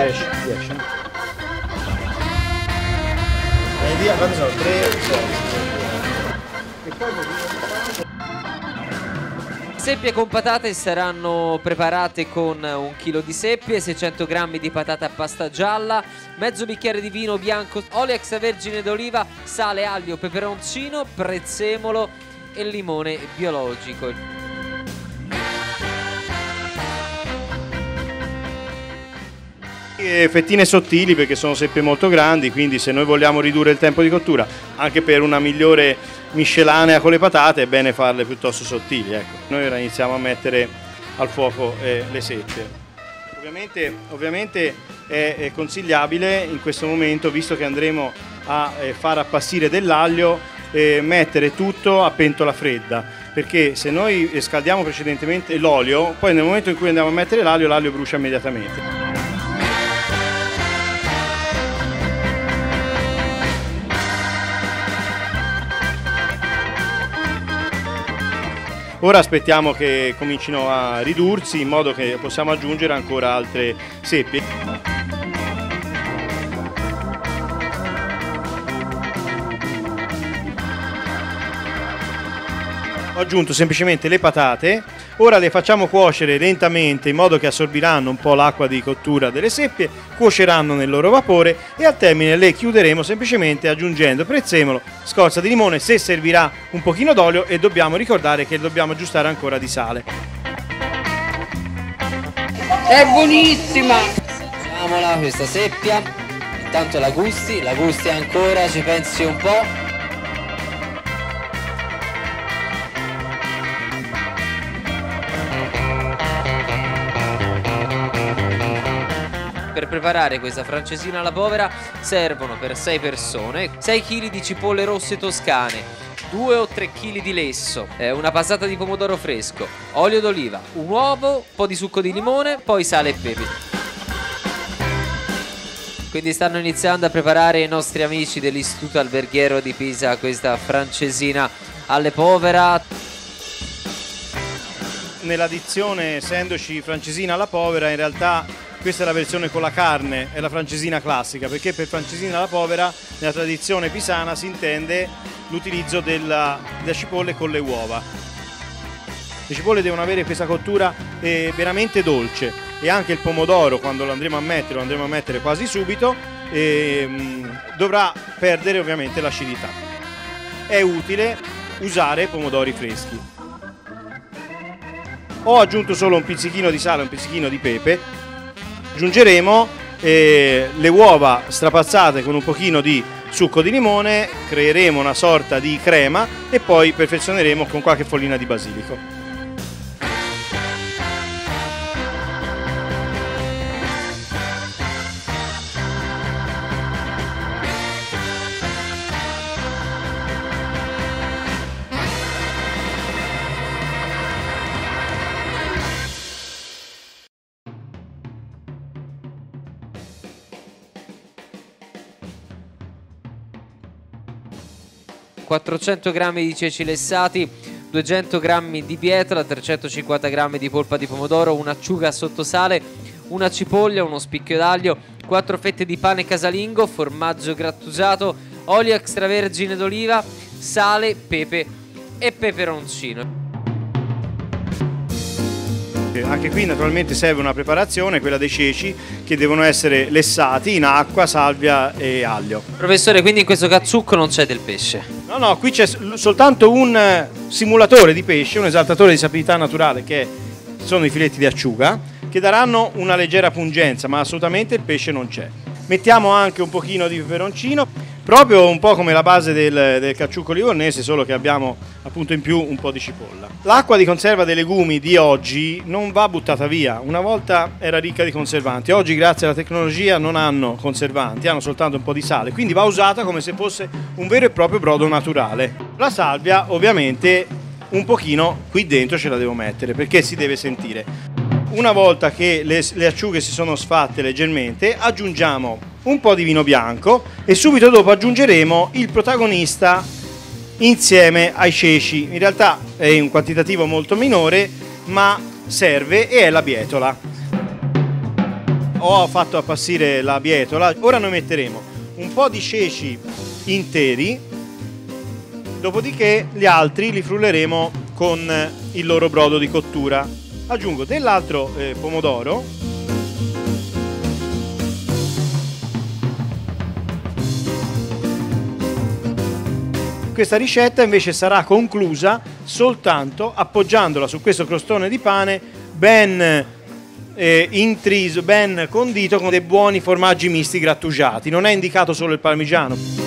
10. Via, quanti sono? 3, 6. Seppie con patate saranno preparate con 1 chilo di seppie, 600 g di patata a pasta gialla, mezzo bicchiere di vino bianco, olio extravergine d'oliva, sale, aglio, peperoncino, prezzemolo e limone biologico. Fettine sottili perché sono seppie molto grandi, quindi se noi vogliamo ridurre il tempo di cottura anche per una migliore miscelanea con le patate è bene farle piuttosto sottili, ecco. Noi ora iniziamo a mettere al fuoco le seppie. Ovviamente è consigliabile in questo momento, visto che andremo a far appassire dell'aglio, mettere tutto a pentola fredda, perché se noi scaldiamo precedentemente l'olio, poi nel momento in cui andiamo a mettere l'aglio brucia immediatamente. Ora aspettiamo che comincino a ridursi in modo che possiamo aggiungere ancora altre seppie. Ho aggiunto semplicemente le patate, ora le facciamo cuocere lentamente in modo che assorbiranno un po' l'acqua di cottura delle seppie, cuoceranno nel loro vapore e al termine le chiuderemo semplicemente aggiungendo prezzemolo, scorza di limone, se servirà un pochino d'olio e dobbiamo ricordare che dobbiamo aggiustare ancora di sale. È buonissima! Assaggiamola questa seppia, intanto la gusti ancora, ci pensi un po'. Per preparare questa francesina alla povera servono per 6 persone 6 kg di cipolle rosse toscane, 2 o 3 kg di lesso, una passata di pomodoro fresco, olio d'oliva, un uovo, un po' di succo di limone, poi sale e pepe. Quindi stanno iniziando a preparare i nostri amici dell'Istituto Alberghiero di Pisa questa francesina alle povera. Nella dizione, essendoci francesina alla povera, in realtà questa è la versione con la carne, è la francesina classica, perché per francesina alla povera nella tradizione pisana si intende l'utilizzo della cipolle con le uova. Le cipolle devono avere questa cottura veramente dolce e anche il pomodoro, quando lo andremo a mettere quasi subito, dovrà perdere ovviamente l'acidità. È utile usare pomodori freschi. Ho aggiunto solo un pizzichino di sale e un pizzichino di pepe. Aggiungeremo le uova strapazzate con un pochino di succo di limone, creeremo una sorta di crema e poi perfezioneremo con qualche foglina di basilico. ...400 g di ceci lessati, 200 g di bietola, 350 g di polpa di pomodoro, un'acciuga sotto sale, una cipoglia, uno spicchio d'aglio, 4 fette di pane casalingo, formaggio grattugiato, olio extravergine d'oliva, sale, pepe e peperoncino. Anche qui naturalmente serve una preparazione, quella dei ceci, che devono essere lessati in acqua, salvia e aglio. Professore, quindi in questo cacciucco non c'è del pesce? No, qui c'è soltanto un simulatore di pesce, un esaltatore di sapidità naturale, che sono i filetti di acciuga, che daranno una leggera pungenza, ma assolutamente il pesce non c'è. Mettiamo anche un pochino di peperoncino, proprio un po' come la base del cacciucco livornese, solo che abbiamo appunto in più un po' di cipolla. L'acqua di conserva dei legumi di oggi non va buttata via, una volta era ricca di conservanti, oggi grazie alla tecnologia non hanno conservanti, hanno soltanto un po' di sale, quindi va usata come se fosse un vero e proprio brodo naturale. La salvia ovviamente un pochino qui dentro ce la devo mettere perché si deve sentire. Una volta che le acciughe si sono sfatte leggermente, aggiungiamo un po' di vino bianco e subito dopo aggiungeremo il protagonista insieme ai ceci. In realtà è un quantitativo molto minore, ma serve, e è la bietola. ho fatto appassire la bietola. Ora noi metteremo un po' di ceci interi, dopodiché gli altri li frulleremo con il loro brodo di cottura. Aggiungo dell'altro pomodoro, questa ricetta invece sarà conclusa soltanto appoggiandola su questo crostone di pane ben intriso, ben condito con dei buoni formaggi misti grattugiati. Non è indicato solo il parmigiano.